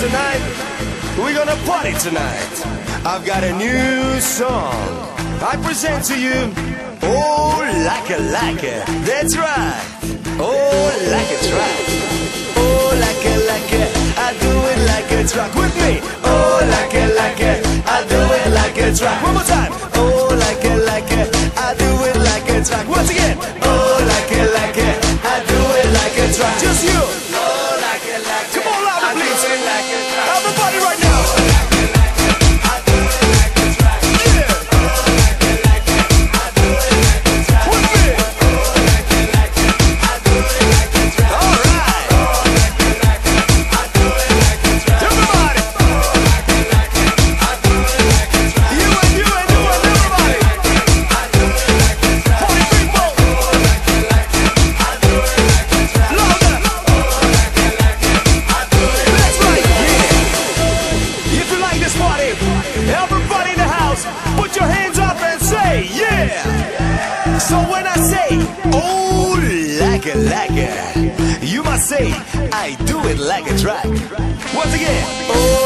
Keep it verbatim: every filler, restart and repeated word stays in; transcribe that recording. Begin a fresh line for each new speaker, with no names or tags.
tonight. We're gonna party tonight. I've got a new song I present to you. Oh, like a like it. That's right. Oh, like a track. Oh, like a like it. I do it like a track with me. Oh, like a like it. I do it like a track. One more time. Oh, like a like it. I do it like a track. Once again. Oh, like a like it. I do it like a track. Just you. Oh, like a like it. Come on, louder, please. Everybody right now. Everybody in the house, put your hands up and say, yeah! So when I say, oh, like a, like a, you must say, I do it like a track. Once again, oh,